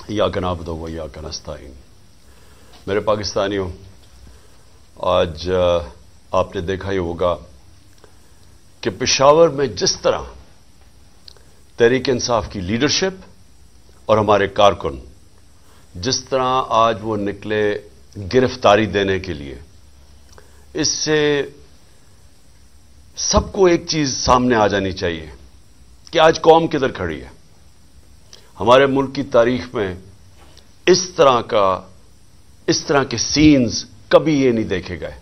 इय्याक नअबुदु व इय्याक नस्तईन। मेरे पाकिस्तानियों, आज आपने देखा ही होगा कि पेशावर में जिस तरह तहरीक इंसाफ की लीडरशिप और हमारे कारकुन जिस तरह आज वो निकले गिरफ्तारी देने के लिए, इससे सबको एक चीज सामने आ जानी चाहिए कि आज कौम किधर खड़ी है। हमारे मुल्क की तारीख में इस तरह के सीन्स कभी ये नहीं देखे गए।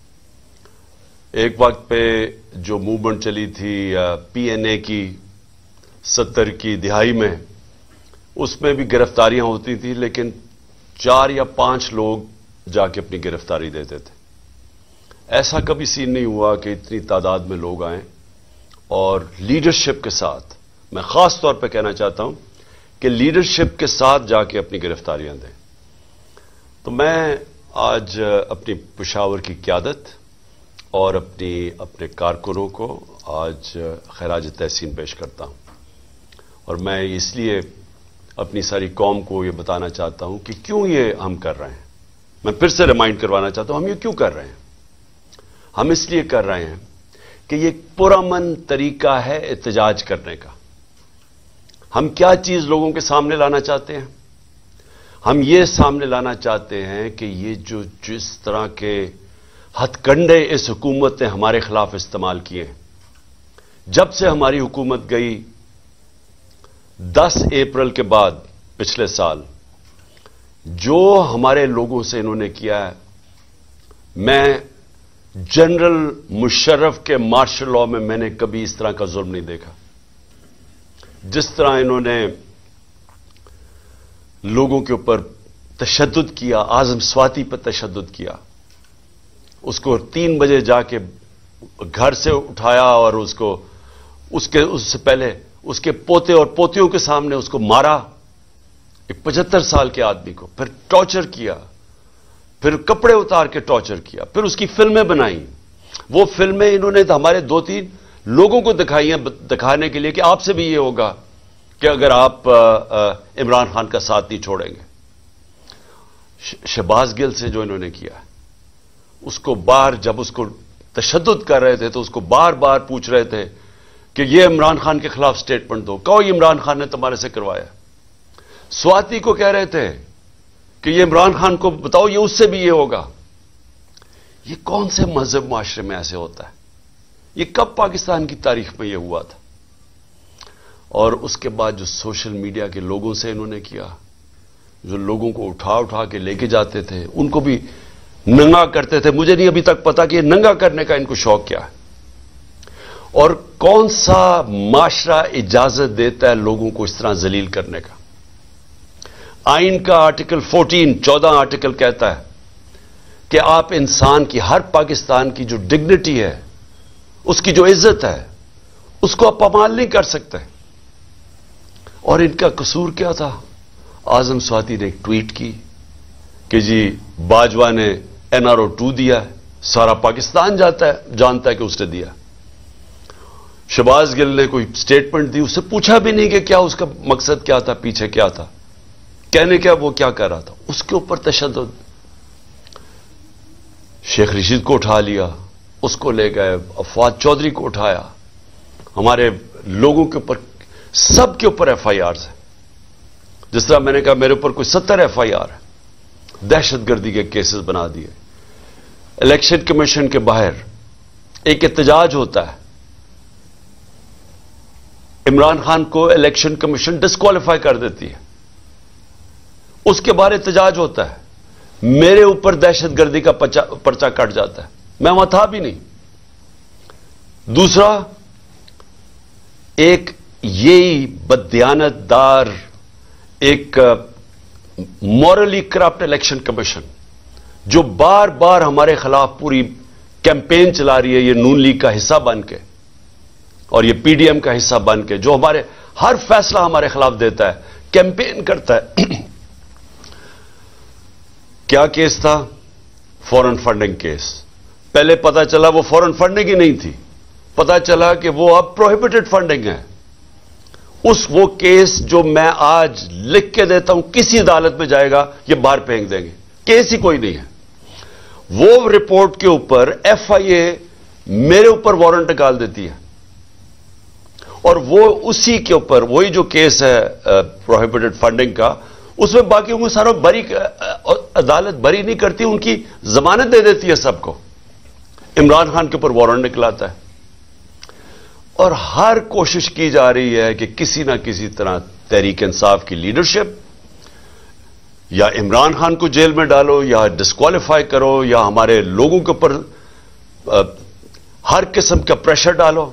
एक वक्त पे जो मूवमेंट चली थी पीएनए की 70 की दिहाई में, उसमें भी गिरफ्तारियां होती थी, लेकिन 4 या 5 लोग जाके अपनी गिरफ्तारी देते थे। ऐसा कभी सीन नहीं हुआ कि इतनी तादाद में लोग आए और लीडरशिप के साथ, मैं खास तौर पे कहना चाहता हूं कि लीडरशिप के साथ जाके अपनी गिरफ्तारियां दें। तो मैं आज अपनी पेशावर की क़यादत और अपने कारकुनों को आज खराज तहसीन पेश करता हूं, और मैं इसलिए अपनी सारी कौम को ये बताना चाहता हूं कि क्यों ये हम कर रहे हैं। मैं फिर से रिमाइंड करवाना चाहता हूं हम ये क्यों कर रहे हैं। हम इसलिए कर रहे हैं कि ये पुरअमन तरीका है एहतजाज करने का। हम क्या चीज लोगों के सामने लाना चाहते हैं? हम ये सामने लाना चाहते हैं कि ये जिस तरह के हथकंडे इस हुकूमत ने हमारे खिलाफ इस्तेमाल किए, जब से हमारी हुकूमत गई 10 अप्रैल के बाद पिछले साल, जो हमारे लोगों से इन्होंने किया है, मैं जनरल मुशर्रफ के मार्शल लॉ में मैंने कभी इस तरह का जुल्म नहीं देखा। जिस तरह इन्होंने लोगों के ऊपर तशद्दुद किया, आज़म स्वाति पर तशद्दुद किया, उसको 3 बजे जाके घर से उठाया और उससे पहले उसके पोते और पोतियों के सामने उसको मारा, एक 75 साल के आदमी को, फिर टॉर्चर किया, फिर कपड़े उतार के टॉर्चर किया, फिर उसकी फिल्में बनाई। वो फिल्में इन्होंने हमारे 2-3 लोगों को दिखाई हैं, दिखाने के लिए कि आपसे भी ये होगा कि अगर आप इमरान खान का साथ नहीं छोड़ेंगे। शहबाज गिल से जो इन्होंने किया, उसको जब उसको तशद्दुद कर रहे थे तो उसको बार बार पूछ रहे थे कि ये इमरान खान के खिलाफ स्टेटमेंट दो, कहो इमरान खान ने तुम्हारे से करवाया। स्वाति को कह रहे थे कि ये इमरान खान को बताओ, ये उससे भी ये होगा। ये कौन से मजहब माशरे में ऐसे होता है? ये कब पाकिस्तान की तारीख में ये हुआ था? और उसके बाद जो सोशल मीडिया के लोगों से इन्होंने किया, जो लोगों को उठा उठा के लेके जाते थे, उनको भी नंगा करते थे। मुझे नहीं अभी तक पता कि ये नंगा करने का इनको शौक क्या है, और कौन सा माशरा इजाजत देता है लोगों को इस तरह जलील करने का। आइन का आर्टिकल 14 आर्टिकल कहता है कि आप इंसान की, हर पाकिस्तान की जो डिग्निटी है, उसकी जो इज्जत है, उसको आप पामाल नहीं कर सकते। और इनका कसूर क्या था? आज़म स्वाति ने एक ट्वीट की कि जी बाजवा ने NRO 2 दिया है, सारा पाकिस्तान जानता है कि उसने दिया। शहबाज गिल ने कोई स्टेटमेंट दी, उससे पूछा भी नहीं कि क्या उसका मकसद क्या था, पीछे क्या था, कहने क्या वो क्या कर रहा था। उसके ऊपर तशद्दुद। शेख रशीद को उठा लिया, उसको ले गए, अफवाद चौधरी को उठाया, हमारे लोगों के ऊपर, सबके ऊपर FIR है। जिस तरह मैंने कहा मेरे ऊपर कोई 70 FIR है, दहशतगर्दी के केसेस बना दिए। इलेक्शन कमीशन के बाहर एक एहतजाज होता है, इमरान खान को इलेक्शन कमीशन डिस्क्वालीफाई कर देती है, उसके बारे एहतजाज होता है, मेरे ऊपर दहशतगर्दी का पर्चा कट जाता है, मैं वहां था भी नहीं। दूसरा, एक यही बददियानतदार, एक मॉरली करप्ट इलेक्शन कमीशन जो बार बार हमारे खिलाफ पूरी कैंपेन चला रही है, ये नून लीग का हिस्सा बन के और ये PDM का हिस्सा बन के, जो हमारे हर फैसला हमारे खिलाफ देता है, कैंपेन करता है। क्या केस था? Foreign funding case. पहले पता चला वो फॉरेन फंडिंग ही नहीं थी, पता चला कि वो अब प्रोहिबिटेड फंडिंग है। وہ کیس جو میں آج لکھ کے دیتا ہوں کسی عدالت میں جائے گا یہ باہر پھینک دیں گے. کیس ہی کوئی نہیں ہے. وہ رپورٹ کے اوپر ایف آئی اے میرے اوپر وارنٹ نکال دیتی ہے, اور وہ اسی کے اوپر وہی جو کیس ہے پروہیبٹڈ فنڈنگ کا, اس میں باقیوں کو سارا بری, عدالت بری نہیں کرتی, ان کی ضمانت دے دیتی ہے سب کو. عمران خان کے اوپر وارنٹ نکلاتا ہے, اور ہر کوشش کی جا رہی ہے کہ کسی نہ کسی طرح تحریک انصاف کی لیڈرشپ یا عمران خان کو جیل میں ڈالو یا ڈسکوالیفائی کرو یا ہمارے لوگوں کے اوپر ہر قسم کا پریشر ڈالو.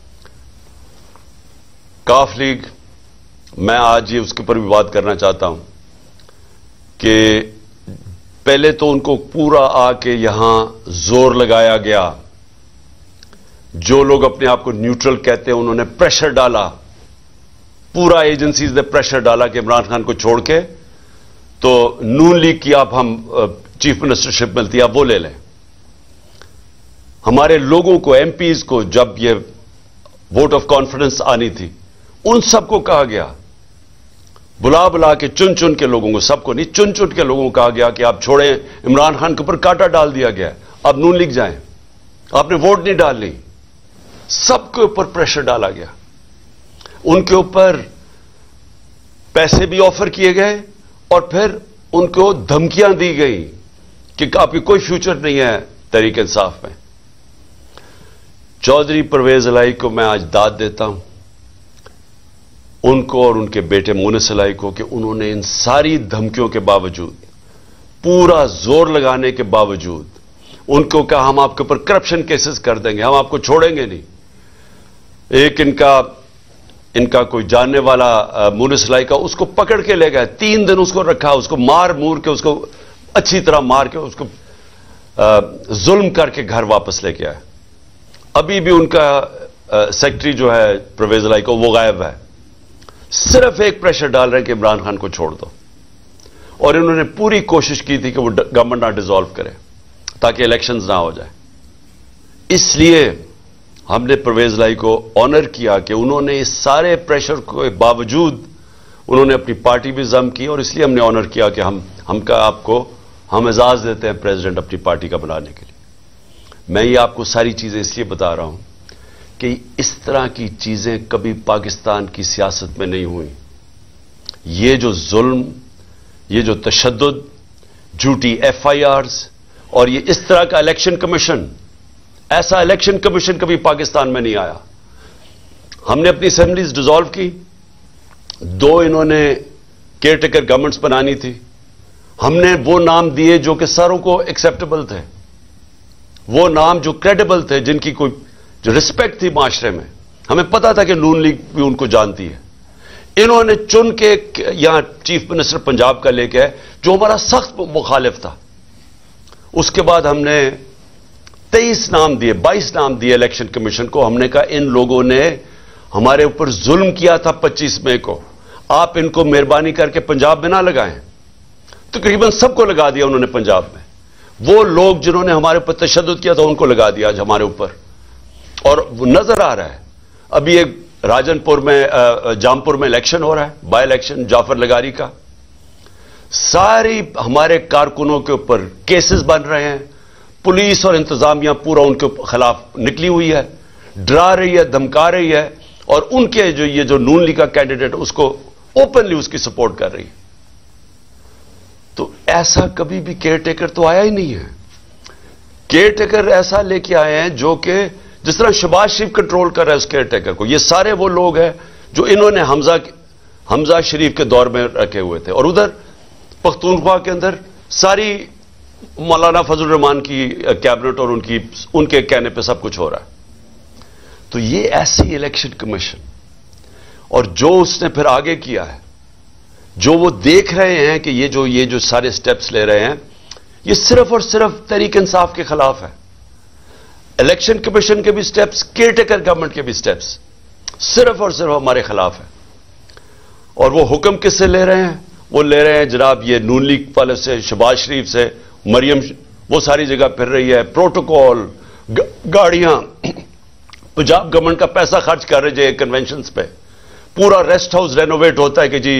کاف لیگ, میں آج یہ اس کے اوپر بھی بات کرنا چاہتا ہوں کہ پہلے تو ان کو پورا آ کے یہاں زور لگایا گیا. جو لوگ اپنے آپ کو نیوٹرل کہتے ہیں انہوں نے پریشر ڈالا, پورا ایجنسیز نے پریشر ڈالا کہ عمران خان کو چھوڑ کے تو نون لیگ کی آپ ہم چیف منسٹرشپ ملتی ہے آپ وہ لے لیں. ہمارے لوگوں کو, ایم پیز کو, جب یہ ووٹ آف کانفیڈنس آنی تھی ان سب کو کہا گیا, بلا بلا کے چن چن کے لوگوں کو, سب کو نہیں, چن چن کے لوگوں کو کہا گیا کہ آپ چھوڑیں. عمران خان کے اوپر کانٹا ڈال دیا گیا, اب نون لیگ جائیں, آپ نے ووٹ نہیں ڈالنی. سب کے اوپر پریشر ڈالا گیا, ان کے اوپر پیسے بھی آفر کیے گئے اور پھر ان کو دھمکیاں دی گئی کہ آپ کی کوئی فیوچر نہیں ہے تحریک انصاف میں. چودھری پرویز الہی کو میں آج داد دیتا ہوں, ان کو اور ان کے بیٹے مونس الہی کو, کہ انہوں نے ان ساری دھمکیوں کے باوجود, پورا زور لگانے کے باوجود, ان کو کہا ہم آپ کے اوپر کرپشن کیسز کر دیں گے, ہم آپ کو چھوڑیں گے نہیں. ایک ان کا کوئی جاننے والا مونس الہی کا, اس کو پکڑ کے لے گئے, 3 دن اس کو رکھا, اس کو مار مور کے, اس کو اچھی طرح مار کے, اس کو ظلم کر کے گھر واپس لے کے آئے. ابھی بھی ان کا سیکرٹری جو ہے پرویز الہی کو, وہ غائب ہے. صرف ایک پریشر ڈال رہے ہیں کہ عمران خان کو چھوڑ دو, اور انہوں نے پوری کوشش کی تھی کہ وہ گورنمنٹ نہ ڈیزالو کرے تاکہ الیکشنز نہ ہو جائے. اس لیے ہم نے پرویز الہی کو آنر کیا کہ انہوں نے اس سارے پریشر کے باوجود انہوں نے اپنی پارٹی بھی ضم کی, اور اس لیے ہم نے آنر کیا کہ ہم اعزاز دیتے ہیں پریزیڈنٹ اپنی پارٹی کا بنانے کے لیے. میں یہ آپ کو ساری چیزیں اس لیے بتا رہا ہوں کہ اس طرح کی چیزیں کبھی پاکستان کی سیاست میں نہیں ہوئی. یہ جو ظلم, یہ جو تشدد, جھوٹی ایف آئی آرز, اور یہ اس طرح کا الیکشن کمیشن, ایسا الیکشن کمیشن کبھی پاکستان میں نہیں آیا. ہم نے اپنی اسمبلیز ڈیزالو کی, 2 انہوں نے کیئر ٹیکر گورنمنٹس بنانی تھی, ہم نے وہ نام دیے جو کہ ساروں کو ایکسیپٹیبل تھے, وہ نام جو کریڈیبل تھے, جن کی کوئی جو رسپیکٹ تھی معاشرے میں. ہمیں پتا تھا کہ نون لیگ بھی ان کو جانتی ہے. انہوں نے چن کے یہاں چیف منسٹر پنجاب کا لے کے آئے جو ہمارا سخت مخالف تھا. اس کے بعد ہم نے 23 نام دیے, 22 نام دیے الیکشن کمیشن کو. ہم نے کہا ان لوگوں نے ہمارے اوپر ظلم کیا تھا 25 مئی کو, آپ ان کو مہربانی کر کے پنجاب میں نہ لگائیں. تقریباً سب کو لگا دیا انہوں نے پنجاب میں. وہ لوگ جنہوں نے ہمارے اوپر تشدد کیا تھا ان کو لگا دیا آج ہمارے اوپر. اور نظر آ رہا ہے, ابھی ایک راجن پور میں, جامپور میں الیکشن ہو رہا ہے, بائی الیکشن جعفر لگاری کا. ساری ہمارے کارکنوں کے اوپر کیسز بن رہے ہیں, پولیس اور انتظامیہ پورا ان کے خلاف نکلی ہوئی ہے, ڈرا رہی ہے, دھمکا رہی ہے, اور ان کے یہ جو نون لیگ کا کینڈیڈیٹ اس کو اوپنلی اس کی سپورٹ کر رہی ہے. تو ایسا کبھی بھی کیئر ٹیکر تو آیا ہی نہیں ہے. کیئر ٹیکر ایسا لے کے آئے ہیں جو کہ جس طرح شہباز شریف کنٹرول کر رہا ہے اس کیئر ٹیکر کو. یہ سارے وہ لوگ ہیں جو انہوں نے حمزہ شریف کے دور میں رکھے ہوئے تھے, اور ادھر پختونخوا کے اندر ساری مولانا فضل الرحمان کی کیبنٹ اور ان کے کہنے پہ سب کچھ ہو رہا ہے. تو یہ ایسی الیکشن کمیشن, اور جو اس نے پھر آگے کیا ہے, جو وہ دیکھ رہے ہیں کہ یہ جو سارے سٹیپس لے رہے ہیں, یہ صرف اور صرف تحریک انصاف کے خلاف ہے. الیکشن کمیشن کے بھی سٹیپس, کیئر ٹیکر گورنمنٹ کے بھی سٹیپس صرف اور صرف ہمارے خلاف ہیں. اور وہ حکم کس سے لے رہے ہیں؟ وہ لے رہے ہیں جناب یہ نون لیگ والے سے, شہباز شریف سے. مریم وہ ساری جگہ پھر رہی ہے, پروٹوکول, گاڑیاں, پنجاب گورنمنٹ کا پیسا خرچ کر رہے ہیں کنونشنز پہ, پورا ریسٹ ہاؤس رینوویٹ ہوتا ہے کہ جی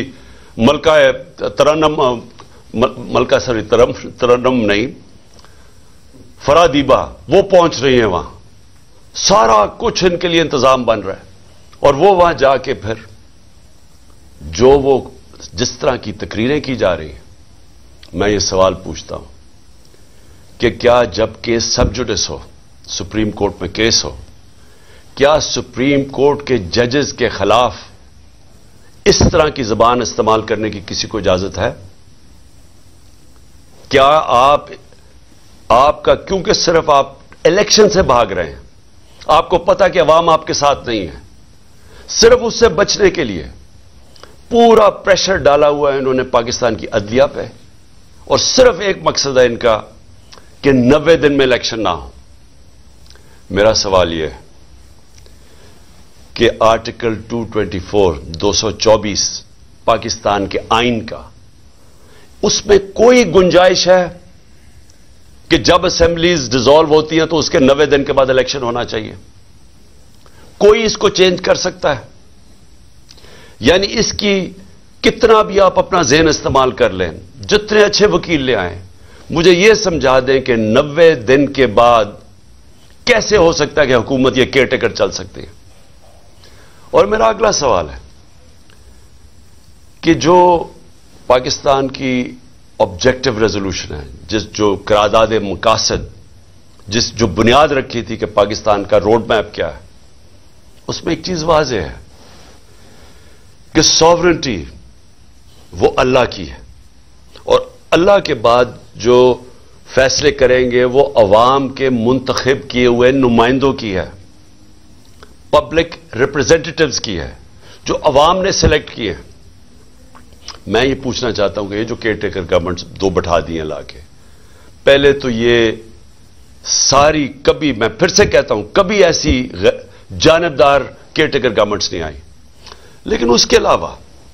ترنم نہیں، فرادیبا وہ پہنچ رہی ہیں وہاں، سارا کچھ ان کے لیے انتظام بن رہا ہے، اور وہ وہاں جا کے پھر جو وہ جس طرح کی تقریریں کی جا رہی ہیں، میں یہ سوال پوچھتا ہوں کہ کیا جب کیس سب جوڈس ہو، سپریم کورٹ میں کیس ہو، کیا سپریم کورٹ کے ججز کے خلاف اس طرح کی زبان استعمال کرنے کی کسی کو اجازت ہے؟ کیا آپ کا، کیونکہ صرف آپ الیکشن سے بھاگ رہے ہیں، آپ کو پتا کہ عوام آپ کے ساتھ نہیں ہے، صرف اس سے بچنے کے لیے پورا پریشر ڈالا ہوا ہے انہوں نے پاکستان کی عدلیہ پہ، اور صرف ایک مقصد ہے ان کا کہ 90 دن میں الیکشن نہ ہو۔ میرا سوال یہ ہے کہ آرٹیکل 224 پاکستان کے آئین کا، اس میں کوئی گنجائش ہے کہ جب اسمبلیز ڈیزالو ہوتی ہیں تو اس کے 90 دن کے بعد الیکشن ہونا چاہیے؟ کوئی اس کو چینج کر سکتا ہے؟ یعنی اس کی کتنا بھی آپ اپنا ذہن استعمال کر لیں، جتنے اچھے وکیل لے آئیں، مجھے یہ سمجھا دیں کہ 90 دن کے بعد کیسے ہو سکتا ہے کہ حکومت یہ کیئر ٹیکر چل سکتی ہے؟ اور میرا اگلا سوال ہے کہ جو پاکستان کی آبجیکٹو ریزولوشن ہے، جو قرارداد مقاصد، جو بنیاد رکھی تھی کہ پاکستان کا روڈ میپ کیا ہے، اس میں ایک چیز واضح ہے کہ سوورنٹی وہ اللہ کی ہے، اور اللہ کے بعد جو فیصلے کریں گے وہ عوام کے منتخب کیے ہوئے نمائندوں کی ہے، پبلک ریپرزینٹیٹیوز کی ہے، جو عوام نے سلیکٹ کیے ہیں۔ میں یہ پوچھنا چاہتا ہوں کہ یہ جو کیئر ٹیکر گورنمنٹس دو بٹھا دی ہیں لا کے، پہلے تو یہ ساری، کبھی میں پھر سے کہتا ہوں، کبھی ایسی جانبدار کیئر ٹیکر گورنمنٹس نہیں آئی، لیکن اس کے علاوہ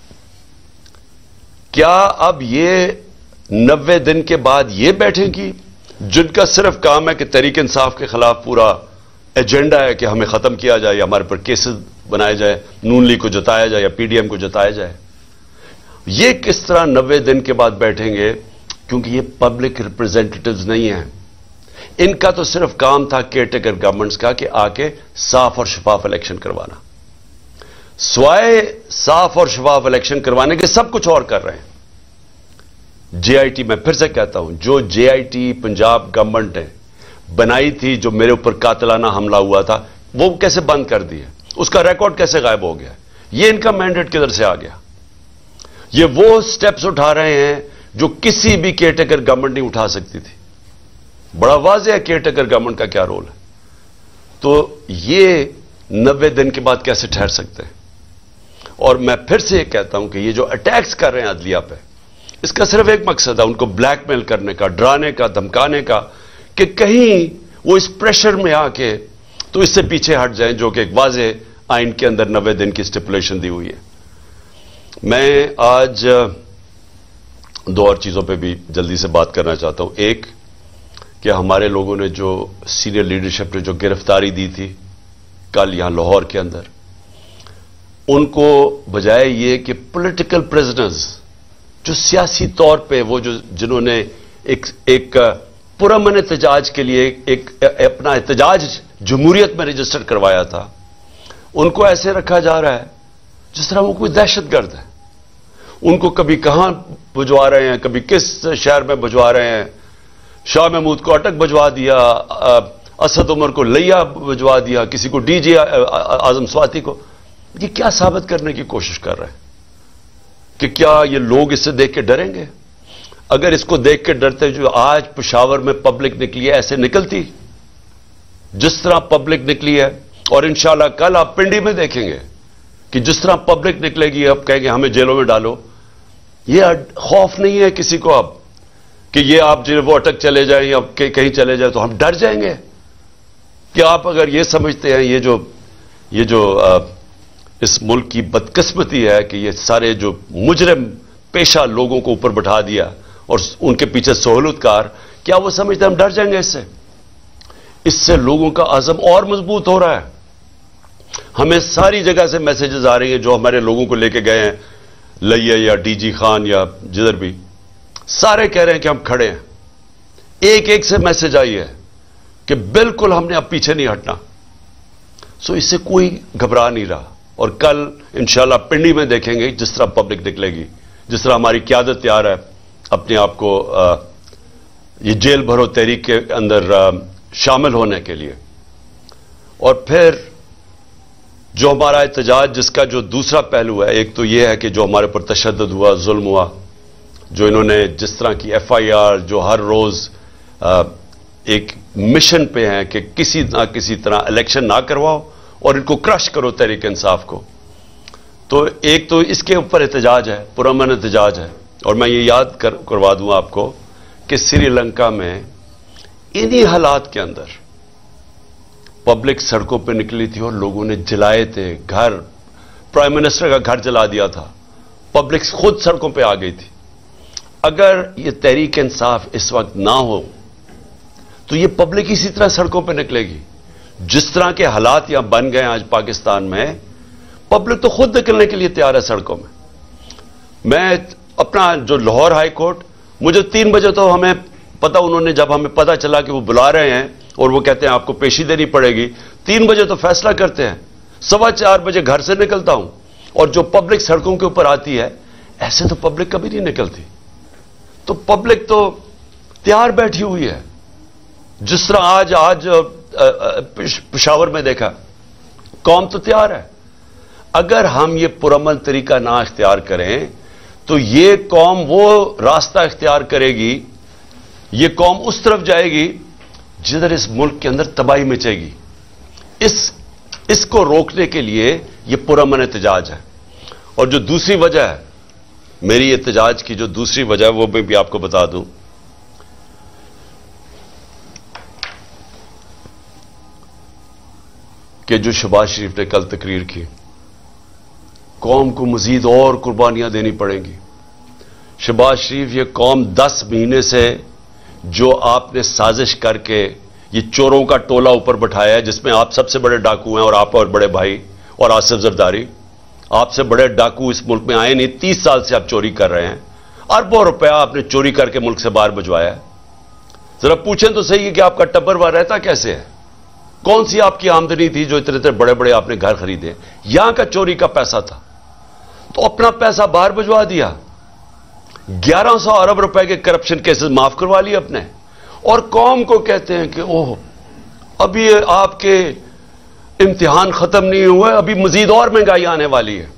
کیا اب یہ 90 دن کے بعد یہ بیٹھیں گی جن کا صرف کام ہے کہ تحریک انصاف کے خلاف پورا ایجنڈا ہے کہ ہمیں ختم کیا جائے، یا ہمارے پر کیسز بنائے جائے، نون لیگ کو جتایا جائے یا پی ڈی ایم کو جتایا جائے؟ یہ کس طرح 90 دن کے بعد بیٹھیں گے؟ کیونکہ یہ پبلک ریپرزینٹیٹیوز نہیں ہیں، ان کا تو صرف کام تھا کیئر ٹیکر گورنمنٹس کا کہ آ کے صاف اور شفاف الیکشن کروانا، سوائے صاف اور شفاف الیکشن کروانے کے سب کچھ اور کر رہے ہیں۔ جے آئی ٹی، میں پھر سے کہتا ہوں، جو J I T Punjab government نے بنائی تھی، جو میرے اوپر قاتلانہ حملہ ہوا تھا، وہ کیسے بند کر دی ہے؟ اس کا ریکارڈ کیسے غائب ہو گیا؟ یہ ان کا مینڈیٹ کدھر سے آ گیا؟ یہ وہ سٹیپس اٹھا رہے ہیں جو کسی بھی کیئر ٹیکر گورنمنٹ نہیں اٹھا سکتی تھی۔ بڑا واضح ہے کیئر ٹیکر گورنمنٹ کا کیا رول ہے۔ تو یہ 90 دن کے بعد کیسے ٹھہر سکتے ہیں؟ اور میں پھر سے یہ کہتا ہوں کہ یہ جو اٹیکس کر رہے ہیں عدلیہ پہ، اس کا صرف ایک مقصد ہے، ان کو بلیک میل کرنے کا، ڈرانے کا، دھمکانے کا، کہ کہیں وہ اس پریشر میں آ کے تو اس سے پیچھے ہٹ جائیں، جو کہ ایک واضح آئین کے اندر 90 دن کی سٹیپولیشن دی ہوئی ہے۔ میں آج دو اور چیزوں پہ بھی جلدی سے بات کرنا چاہتا ہوں۔ ایک کہ ہمارے لوگوں نے جو سینئر لیڈرشپ نے جو گرفتاری دی تھی کل یہاں لاہور کے اندر، ان کو بجائے یہ کہ پولیٹیکل پرزنرز، جو سیاسی طور پہ وہ جنہوں نے ایک پرامن احتجاج کے لیے ایک اپنا احتجاج جمہوریت میں رجسٹر کروایا تھا، ان کو ایسے رکھا جا رہا ہے جس طرح وہ کوئی دہشت گرد ہے۔ ان کو کبھی کہاں بھجوا رہے ہیں، کبھی کس شہر میں بھجوا رہے ہیں، شاہ محمود کو اٹک بھجوا دیا، اسد عمر کو لیا بھجوا دیا، کسی کو ڈی جی اعظم سواتی کو۔ یہ کیا ثابت کرنے کی کوشش کر رہے ہیں کہ کیا یہ لوگ اس سے دیکھ کے ڈریں گے؟ اگر اس کو دیکھ کے ڈرتے جو آج پشاور میں پبلک نکلی ہے، ایسے نکلتی جس طرح پبلک نکلی ہے، اور انشاءاللہ کل آپ پنڈی میں دیکھیں گے کہ جس طرح پبلک نکلے گی، اب کہیں گے ہمیں جیلوں میں ڈالو۔ یہ خوف نہیں ہے کسی کو اب کہ یہ آپ جو وہ اٹک چلے جائیں یا کہیں چلے جائیں تو ہم ڈر جائیں گے؟ کہ آپ اگر یہ سمجھتے ہیں یہ جو اس ملک کی بدقسمتی ہے کہ یہ سارے جو مجرم پیشہ لوگوں کو اوپر بٹھا دیا اور ان کے پیچھے سہولت کار، کیا وہ سمجھتے ہیں ہم ڈر جائیں گے اس سے لوگوں کا عزم اور مضبوط ہو رہا ہے۔ हमें सारी जगह से मैसेजेस आ रही हैं जो हमारे लोगों को लेके गए हैं, लैया या डीजी खान या जिधर भी, सारे कह रहे हैं कि हम खड़े हैं। एक एक से मैसेज आई है कि बिल्कुल हमने अब पीछे नहीं हटना। सो इससे कोई घबरा नहीं रहा। और कल इंशाल्लाह पिंडी में देखेंगे जिस तरह पब्लिक निकलेगी, जिस तरह हमारी क़यादत तैयार है अपने आप को ये जेल भरो तहरीक के अंदर शामिल होने के लिए। और फिर जो हमारा एहतजाज, जिसका जो दूसरा पहलू है, एक तो ये है कि जो हमारे पर तशद्दुद हुआ, जुल्म हुआ, जो इन्होंने जिस तरह की FIR, जो हर रोज एक मिशन पे हैं कि किसी ना किसी तरह इलेक्शन ना करवाओ और इनको क्रश करो तहरीक इंसाफ को। तो एक तो इसके ऊपर एहतजाज है, पुरअमन एहतजाज है। और मैं ये याद करवा दूं आपको कि श्रीलंका में इन्हीं हालात के अंदर पब्लिक सड़कों पे निकली थी और लोगों ने जलाए थे घर, प्राइम मिनिस्टर का घर जला दिया था, पब्लिक खुद सड़कों पे आ गई थी। अगर ये तहरीक इंसाफ इस वक्त ना हो तो ये पब्लिक इसी तरह सड़कों पे निकलेगी। जिस तरह के हालात यहां बन गए आज पाकिस्तान में, पब्लिक तो खुद निकलने के लिए तैयार है सड़कों में। मैं अपना जो लाहौर हाई कोर्ट, मुझे 3 बजे तो हमें पता, उन्होंने जब हमें पता चला कि वो बुला रहे हैं और वो कहते हैं आपको पेशी देनी पड़ेगी, 3 बजे तो फैसला करते हैं, 4:15 बजे घर से निकलता हूं। और जो पब्लिक सड़कों के ऊपर आती है, ऐसे तो पब्लिक कभी नहीं निकलती। तो पब्लिक तो तैयार बैठी हुई है। जिस तरह आज पेशावर में देखा, कौम तो तैयार है। अगर हम ये पुरअमन तरीका ना इख्तियार करें तो ये कौम वो रास्ता इख्तियार करेगी, ये कौम उस तरफ जाएगी जिधर इस मुल्क के अंदर तबाही मचेगी। इसको रोकने के लिए ये पुरअमन एहतजाज है। और जो दूसरी वजह है, मेरी एहतजाज की जो दूसरी वजह है, वो मैं भी आपको बता दूं कि जो शहबाज शरीफ ने कल तकरीर की, कौम को मजीद और कुर्बानियां देनी पड़ेंगी। शहबाज शरीफ, ये कौम 10 महीने से जो आपने साजिश करके ये चोरों का टोला ऊपर बैठाया है, जिसमें आप सबसे बड़े डाकू हैं और आप और बड़े भाई और आसिफ जरदारी, आपसे बड़े डाकू इस मुल्क में आए नहीं। 30 साल से आप चोरी कर रहे हैं, अरबों रुपया आपने चोरी करके मुल्क से बाहर भिजवाया है। जरा पूछें तो सही है कि आपका टब्बर वहां रहता कैसे है? कौन सी आपकी आमदनी थी जो इतने इतने बड़े बड़े आपने घर खरीदे? यहां का चोरी का पैसा था, तो अपना पैसा बाहर भिजवा दिया। 1100 अरब रुपए के करप्शन केसेस माफ करवा लिए अपने। और कौम को कहते हैं कि ओह, अभी आपके इम्तिहान खत्म नहीं हुए, अभी मजीद और महंगाई आने वाली है।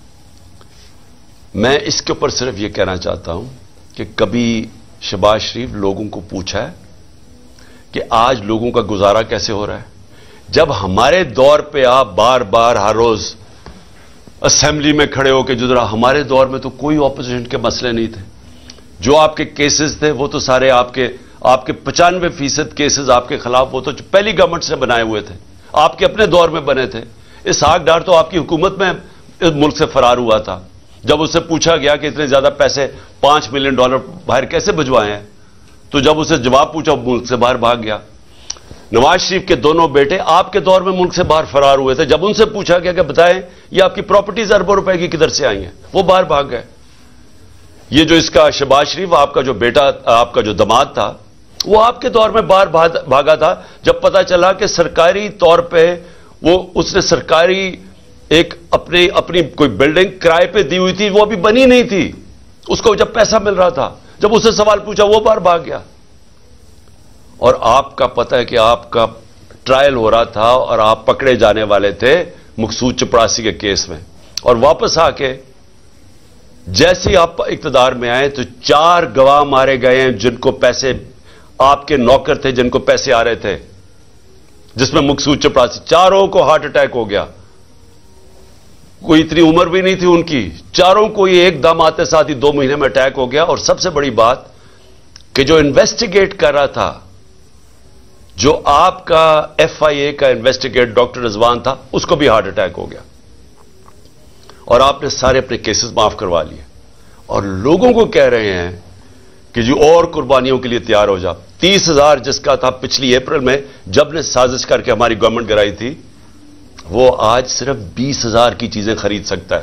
मैं इसके ऊपर सिर्फ यह कहना चाहता हूं कि कभी शहबाज शरीफ लोगों को पूछा है कि आज लोगों का गुजारा कैसे हो रहा है? जब हमारे दौर पे आप बार बार हर रोज असेंबली में खड़े होकर जुड़ा, हमारे दौर में तो कोई ऑपोजिशन के मसले नहीं थे। जो आपके केसेस थे वो तो सारे आपके 95% केसेस आपके खिलाफ वो तो पहली गवर्नमेंट से बनाए हुए थे, आपके अपने दौर में बने थे। इसहाक डार तो आपकी हुकूमत में इस मुल्क से फरार हुआ था। जब उससे पूछा गया कि इतने ज्यादा पैसे $5 मिलियन बाहर कैसे भिजवाए हैं, तो जब उसे जवाब पूछा मुल्क से बाहर भाग गया। नवाज शरीफ के दोनों बेटे आपके दौर में मुल्क से बाहर फरार हुए थे। जब उनसे पूछा गया कि बताएं ये आपकी प्रॉपर्टीज अरबों रुपए की किधर से आई हैं, वो बाहर भाग गए। ये जो इसका शहबाज शरीफ, आपका जो बेटा, आपका जो दामाद था, वो आपके दौर में बाहर भागा था जब पता चला कि सरकारी तौर पे वो उसने सरकारी एक अपनी कोई बिल्डिंग किराए पे दी हुई थी, वो अभी बनी नहीं थी, उसको जब पैसा मिल रहा था, जब उससे सवाल पूछा वो बाहर भाग गया। और आपका पता है कि आपका ट्रायल हो रहा था और आप पकड़े जाने वाले थे मकसूद चपरासी के केस में, और वापस आके जैसे ही आप इक्तदार में आए तो 4 गवाह मारे गए हैं जिनको पैसे, आपके नौकर थे जिनको पैसे आ रहे थे, जिसमें मकसूद चपरासी, चारों को हार्ट अटैक हो गया। कोई इतनी उम्र भी नहीं थी उनकी, चारों को ये एकदम आते साथ ही 2 महीने में अटैक हो गया। और सबसे बड़ी बात कि जो इन्वेस्टिगेट कर रहा था, जो आपका FIA का इन्वेस्टिगेट डॉक्टर रिजवान था, उसको भी हार्ट अटैक हो गया। और आपने सारे अपने केसेस माफ करवा लिए और लोगों को कह रहे हैं कि जी और कुर्बानियों के लिए तैयार हो जा। 30,000 जिसका था पिछली अप्रैल में जब ने साजिश करके हमारी गवर्नमेंट गिराई थी, وہ آج صرف 20,000 کی چیزیں خرید سکتا ہے.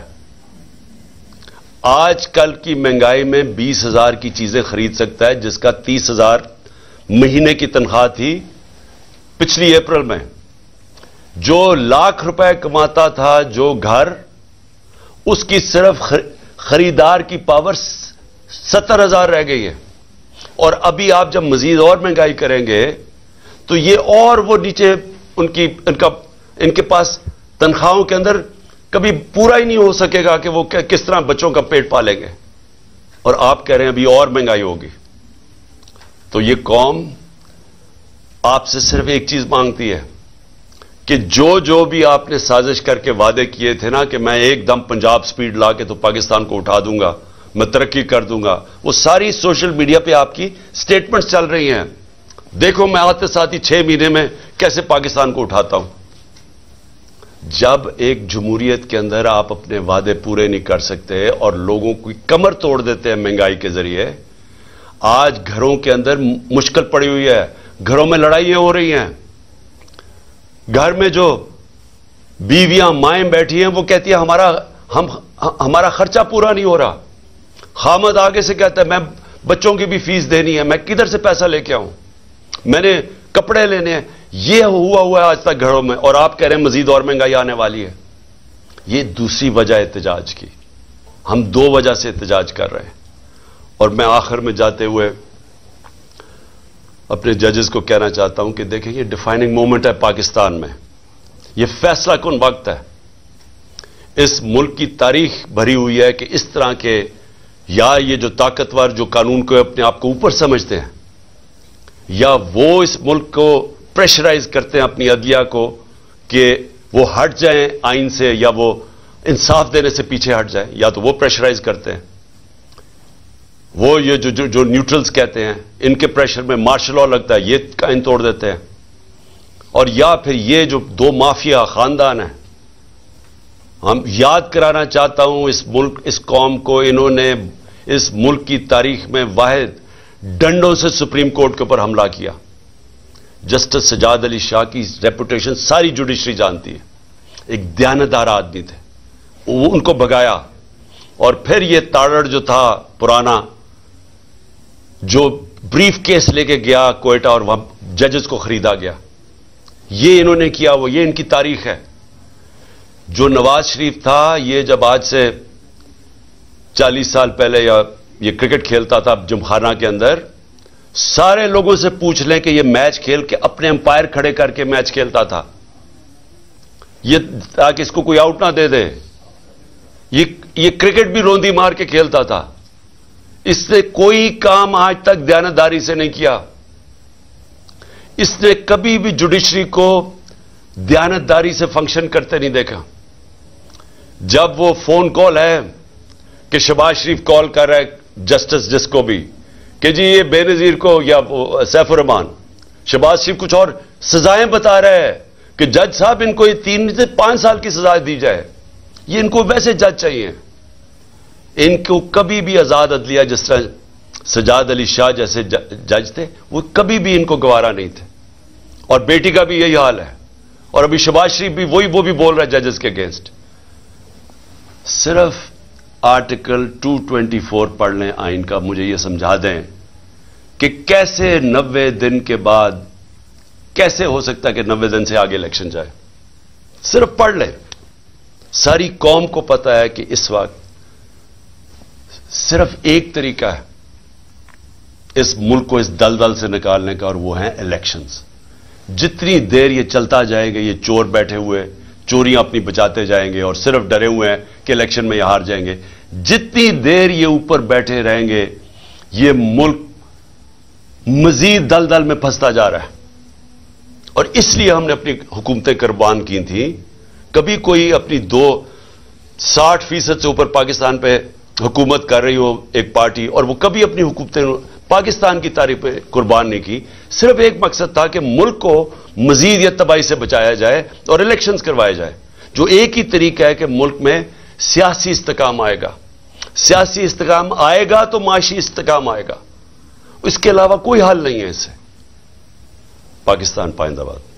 آج کل کی مہنگائی میں 20,000 کی چیزیں خرید سکتا ہے جس کا 30,000 مہینے کی تنخواہ تھی پچھلی اپریل میں. جو لاکھ روپے کماتا تھا جو گھر، اس کی صرف خریدار کی پاور 70,000 رہ گئی ہے. اور ابھی آپ جب مزید اور مہنگائی کریں گے تو یہ اور وہ نیچے ان کے پاس تنخواہوں کے اندر کبھی پورا ہی نہیں ہو سکے گا کہ وہ کس طرح بچوں کا پیٹ پالیں گے. اور آپ کہہ رہے ہیں ابھی اور مہنگائی ہوگی. تو یہ قوم آپ سے صرف ایک چیز مانگتی ہے کہ جو بھی آپ نے سازش کر کے وعدے کیے تھے نا کہ میں ایک دم پنجاب سپیڈ لا کے تو پاکستان کو اٹھا دوں گا، میں ترقی کر دوں گا، وہ ساری سوشل میڈیا پہ آپ کی سٹیٹمنٹس چل رہی ہیں. دیکھو میں آتے ساتھ ہی 6 مہینے میں کیسے پاکستان کو اٹھاتا ہوں. جب ایک جمہوریت کے اندر آپ اپنے وعدے پورے نہیں کر سکتے اور لوگوں کی کمر توڑ دیتے ہیں مہنگائی کے ذریعے، آج گھروں کے اندر مشکل پڑی ہوئی ہے، گھروں میں لڑائیاں ہو رہی ہیں. گھر میں جو بیویاں مائیں بیٹھی ہیں وہ کہتی ہیں ہمارا خرچہ پورا نہیں ہو رہا. خامد آگے سے کہتا ہے میں بچوں کی بھی فیس دینی ہے، میں کدھر سے پیسہ لے کے آؤں، میں نے کپڑے لینے ہیں. یہ ہوا ہے آج تک گھروں میں، اور آپ کہہ رہے ہیں مزید اور مہنگائی آنے والی ہے. یہ دوسری وجہ احتجاج کی. ہم 2 وجہ سے احتجاج کر رہے ہیں. اور میں آخر میں جاتے ہوئے اپنے ججز کو کہنا چاہتا ہوں کہ دیکھیں یہ ڈیفائننگ مومنٹ ہے پاکستان میں. یہ فیصلہ کن وقت ہے. اس ملک کی تاریخ بھری ہوئی ہے کہ اس طرح کے یا یہ جو طاقتور جو قانون کو اپنے آپ کو اوپر سمجھتے ہیں، یا وہ اس ملک کو پریشرائز کرتے ہیں اپنی عدلیہ کو کہ وہ ہٹ جائیں آئین سے، یا وہ انصاف دینے سے پیچھے ہٹ جائیں، یا تو وہ پریشرائز کرتے ہیں. وہ یہ جو نیوٹرلز کہتے ہیں ان کے پریشر میں مارشل لا لگتا ہے، یہ قائم توڑ دیتے ہیں. اور یا پھر یہ جو 2 مافیا خاندان ہیں، ہم یاد کرانا چاہتا ہوں اس قوم کو، انہوں نے اس ملک کی تاریخ میں واحد ڈنڈوں سے سپریم کورٹ کے اوپر حملہ کیا. جسٹس سجاد علی شاہ کی ریپوٹیشن ساری جوڈیشری جانتی ہے. ایک دیانتدار آدمی تھے، ان کو بھگایا. اور پھر یہ تاڑڑ جو تھا پرانا، جو بریف کیس لے کے گیا کوئٹہ اور وہاں ججز کو خریدا گیا، یہ انہوں نے کیا. یہ ان کی تاریخ ہے. جو نواز شریف تھا، یہ جب آج سے 40 سال پہلے یہ کرکٹ کھیلتا تھا جمخانہ کے اندر، سارے لوگوں سے پوچھ لیں کہ یہ میچ کھیل کے اپنے امپائر کھڑے کر کے میچ کھیلتا تھا، یہ تاکہ اس کو کوئی آؤٹ نہ دے دے. یہ کرکٹ بھی روندی مار کے کھیلتا تھا. اس نے کوئی کام آج تک دیانتداری سے نہیں کیا. اس نے کبھی بھی جوڈیشری کو دیانتداری سے فنکشن کرتے نہیں دیکھا. جب وہ فون کال ہے کہ شہباز شریف کال کر رہا ہے جسٹس جس کو بھی کہ جی یہ بے نظیر کو یا سیف الرحمان، شہباز شریف کچھ اور سزائیں بتا رہے ہیں کہ جج صاحب ان کو یہ 3 سے 5 سال کی سزا دی جائے. یہ ان کو ویسے جج چاہیے. ان کو کبھی بھی آزاد عدلیہ، جس طرح سجاد علی شاہ جیسے جج تھے، وہ کبھی بھی ان کو گوارا نہیں تھے. اور بیٹی کا بھی یہی حال ہے. اور ابھی شہباز شریف بھی وہ بھی بول رہا ہے ججز کے اگینسٹ. صرف آرٹیکل 224 پڑھ لیں آئین کا، مجھے یہ سمجھا دیں کہ کیسے 90 دن کے بعد کیسے ہو سکتا ہے کہ 90 دن سے آگے الیکشن جائے. صرف پڑھ لیں. ساری قوم کو پتا ہے کہ اس وقت صرف ایک طریقہ ہے اس ملک کو اس دلدل سے نکالنے کا، اور وہ ہیں الیکشنز. جتنی دیر یہ چلتا جائے گا، یہ چور بیٹھے ہوئے چوریاں اپنی بچاتے جائیں گے اور صرف ڈرے ہوئے ہیں کہ الیکشن میں یہ ہار جائیں گے، جتنی دیر یہ اوپر بیٹھے رہیں گے یہ ملک مزید دلدل میں پھنستا جا رہا ہے. اور اس لیے ہم نے اپنی حکومتیں قربان کی تھیں. کبھی کوئی اپنی 60% سے اوپر پاکستان پہ حکومت کر رہی ہو ایک پارٹی، اور وہ کبھی اپنی حکومتیں پاکستان کی تاریخ پہ قربان نہیں کی. صرف ایک مقصد تھا کہ ملک کو مزید یا تباہی سے بچایا جائے اور الیکشنز کروائے جائے. جو ایک ہی طریقہ ہے کہ ملک میں سیاسی استحکام آئے گا. سیاسی استحکام آئے گا تو معاشی استحکام آئے گا. اس کے علاوہ کوئی حل نہیں ہے اس سے. پاکستان پائندہ باد.